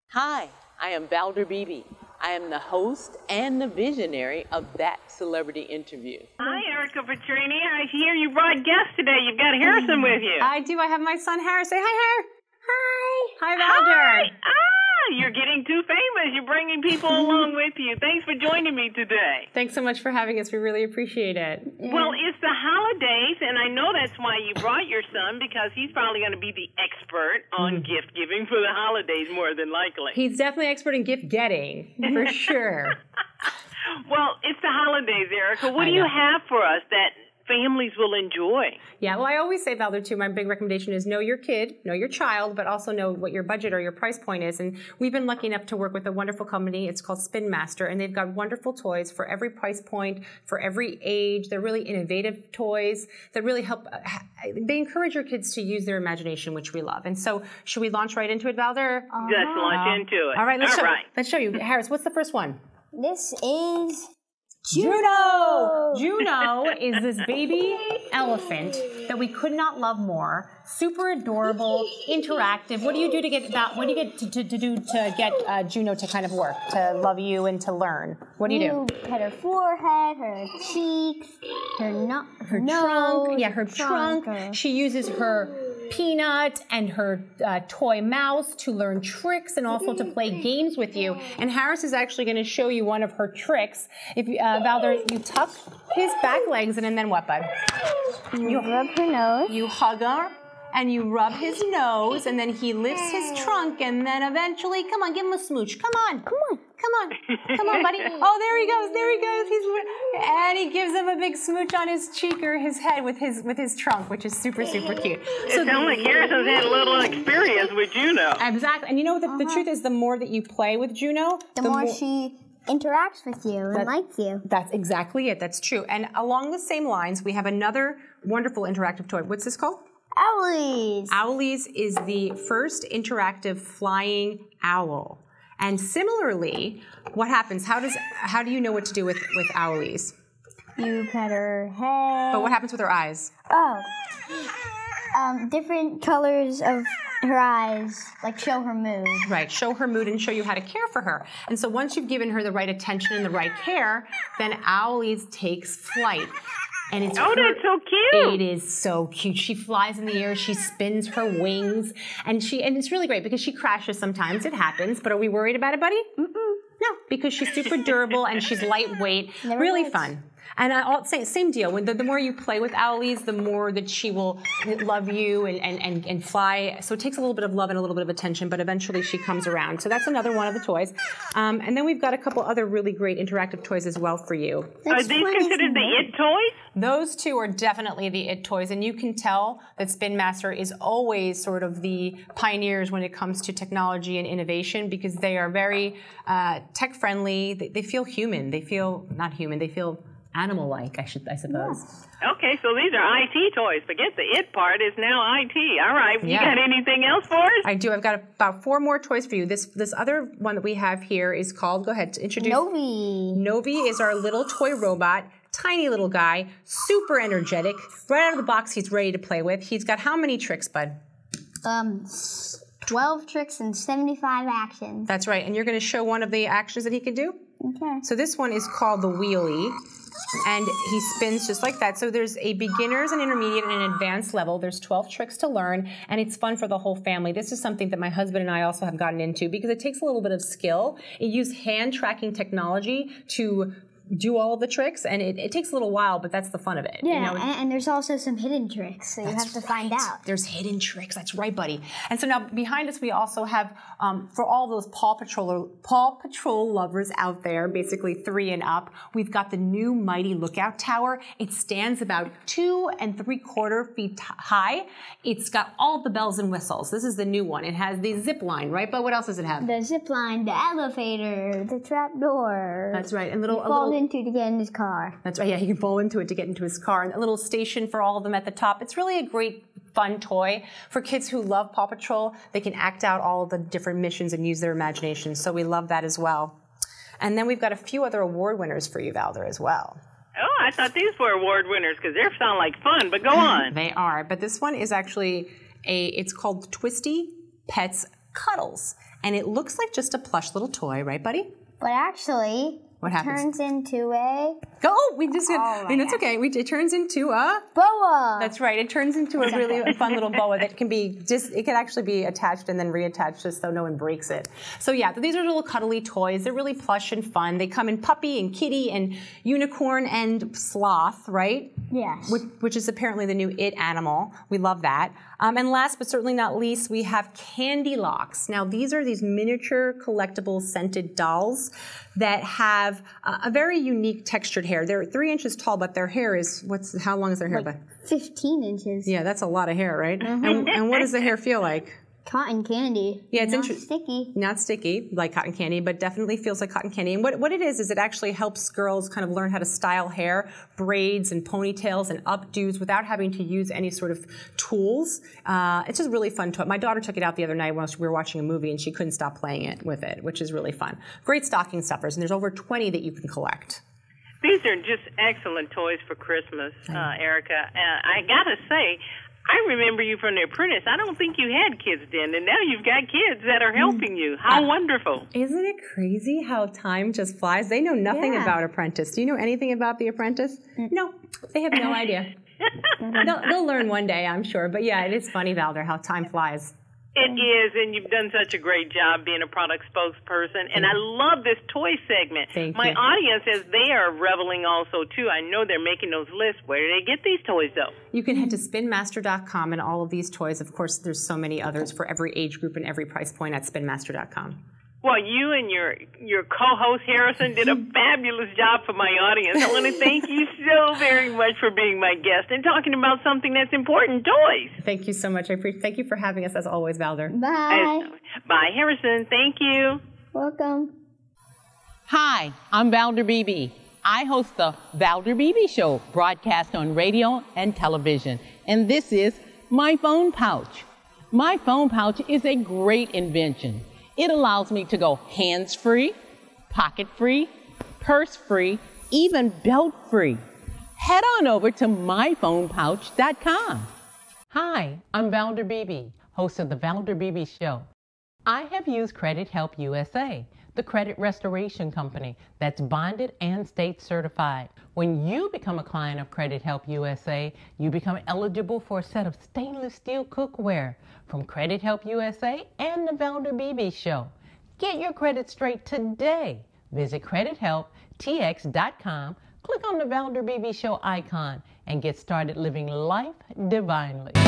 Hi, I am Valder Beebe. I am the host and the visionary of That Celebrity Interview. Hi, Erica Petrini. I hear you brought guests today. You've got Harrison with you. I do. I have my son, Harris. Say hi, Har. Hi. Hi, Valder. Hi. You're getting too famous. You're bringing people along with you. Thanks for joining me today. Thanks so much for having us. We really appreciate it. Well, it's the holidays, and I know that's why you brought your son, because he's probably going to be the expert on gift giving for the holidays, more than likely. He's definitely expert in gift getting, for sure. Well, it's the holidays, Erica. What do you have for us that families will enjoy? Yeah, well, I always say, Valder, too, my big recommendation is know your kid, know your child, but also know what your budget or your price point is. And we've been lucky enough to work with a wonderful company. It's called Spin Master, and they've got wonderful toys for every price point, for every age. They're really innovative toys that really help. They encourage your kids to use their imagination, which we love. And so, should we launch right into it, Valder? Let's launch into it. All right, let's show you. Harris, what's the first one? This is Juno! Juno is this baby elephant that we could not love more. Super adorable, interactive. What do you do to get that? What do you get to do to get Juno to kind of work, to love you and to learn? What do you do? You pet her forehead, her cheeks, her nose, trunk. Yeah, her trunk. She uses her Peanut and her toy mouse to learn tricks and also to play games with you. And Harris is actually going to show you one of her tricks. If Valder, you tuck his back legs and then what, bud? You rub her nose. You hug her and you rub his nose, and then he lifts his trunk, and then eventually, come on, give him a smooch. Come on. Come on. Come on. Come on, buddy. Oh, there he goes. There he goes. And he gives him a big smooch on his cheek or his head with his trunk, which is super, super cute. So it sounds like Harrison's had a little experience with Juno. Exactly. And you know, the truth is, the more that you play with Juno, the more she interacts with you and likes you. That's exactly it. That's true. And along the same lines, we have another wonderful interactive toy. What's this called? Owlies. Owlies is the first interactive flying owl. And similarly, what happens? How do you know what to do with Owlies? You pet her head. But what happens with her eyes? Oh. Different colors of her eyes, like show her mood. Right, show her mood and show you how to care for her. And so once you've given her the right attention and the right care, then Owlies takes flight. And it's that's so cute. It is so cute. She flies in the air, she spins her wings, and it's really great because she crashes sometimes. It happens, but are we worried about it, buddy? No, because she's super durable and she's lightweight. Really fun. And I'll say, same deal. When the more you play with Owlies, the more that she will love you and fly. So it takes a little bit of love and a little bit of attention, but eventually she comes around. So that's another one of the toys. And then we've got a couple other really great interactive toys as well for you. Are these considered the IT toys? Those two are definitely the IT toys, and you can tell that Spin Master is always sort of the pioneers when it comes to technology and innovation, because they are very tech friendly. They feel human. They feel not human. They feel animal-like, I suppose. Yeah. Okay, so these are IT toys. Forget the IT part. It's now IT. All right. You got anything else for us? I do. I've got about 4 more toys for you. This other one that we have here is called, go ahead, introduce. Novi. Novi is our little toy robot. Tiny little guy, super energetic. Right out of the box, he's ready to play with. He's got how many tricks, bud? 12 tricks and 75 actions. That's right. And you're going to show one of the actions that he can do? Okay. So this one is called the wheelie, and he spins just like that. So there's a beginner's, an intermediate, and an advanced level. There's 12 tricks to learn, and it's fun for the whole family. This is something that my husband and I also have gotten into because it takes a little bit of skill. It uses hand tracking technology to do all of the tricks, and it takes a little while, but that's the fun of it. Yeah, you know? and there's also some hidden tricks, so you have to find out. There's hidden tricks. That's right, buddy. And so now behind us, we also have, for all those Paw Patrol lovers out there, basically 3 and up, we've got the new Mighty Lookout Tower. It stands about 2 3/4 feet high. It's got all the bells and whistles. This is the new one. It has the zip line, right? But what else does it have? The zip line, the elevator, the trap door. That's right. And into to get in his car. That's right. Yeah, he can fall into it to get into his car. And a little station for all of them at the top. It's really a great, fun toy for kids who love Paw Patrol. They can act out all of the different missions and use their imagination. So we love that as well. And then we've got a few other award winners for you, Valder, as well. Oh, I thought these were award winners because they sound like fun, but go on. They are. But this one is actually it's called Twisty Pets Cuddles. And it looks like just a plush little toy, right, buddy? But actually, What it happens? turns into a It's okay. It turns into a boa. That's right. It turns into a really fun little boa that can be it can actually be attached and then reattached just so no one breaks it. So yeah, these are little cuddly toys. They're really plush and fun. They come in puppy and kitty and unicorn and sloth, right? Yes. Which is apparently the new it animal. We love that. And last but certainly not least, we have Candy Locks. Now these are these miniature collectible scented dolls that have a very unique textured hair. They're 3 inches tall, but their hair is, how long is their hair? Like 15 inches. Yeah, that's a lot of hair, right? And what does the hair feel like? Cotton candy. Yeah, it's not interesting. sticky. Not sticky like cotton candy, but definitely feels like cotton candy. And what it is it actually helps girls kind of learn how to style hair, braids and ponytails and updos without having to use any sort of tools. It's just really fun toy. My daughter took it out the other night while we were watching a movie and she couldn't stop playing it with it, which is really fun. Great stocking stuffers, and there's over 20 that you can collect. These are just excellent toys for Christmas, Erica. I gotta say, I remember you from The Apprentice. I don't think you had kids then, and now you've got kids that are helping you. How wonderful. Isn't it crazy how time just flies? They know nothing about Apprentice. Do you know anything about The Apprentice? No, they have no idea. They'll learn one day, I'm sure. But yeah, it is funny, Valder, how time flies. It is, and you've done such a great job being a product spokesperson. And I love this toy segment. My audience, as they are reveling also, too, I know they're making those lists. Where do they get these toys, though? You can head to spinmaster.com, and all of these toys, of course, there's so many others for every age group and every price point at spinmaster.com. Well, you and your co-host Harrison did a fabulous job for my audience. I want to thank you so very much for being my guest and talking about something that's important, toys. Thank you so much. Thank you for having us as always, Valder. Bye. Bye, Harrison. Thank you. Welcome. Hi, I'm Valder Beebe. I host the Valder Beebe Show, broadcast on radio and television. And this is my phone pouch. My phone pouch is a great invention. It allows me to go hands-free, pocket-free, purse-free, even belt-free. Head on over to myphonepouch.com. Hi, I'm Valder Beebe, host of the Valder Beebe Show. I have used Credit Help USA, the credit restoration company that's bonded and state certified. When you become a client of Credit Help USA, you become eligible for a set of stainless steel cookware from Credit Help USA and the Valder Beebe Show. Get your credit straight today. Visit credithelptx.com, click on the Valder Beebe Show icon, and get started living life divinely.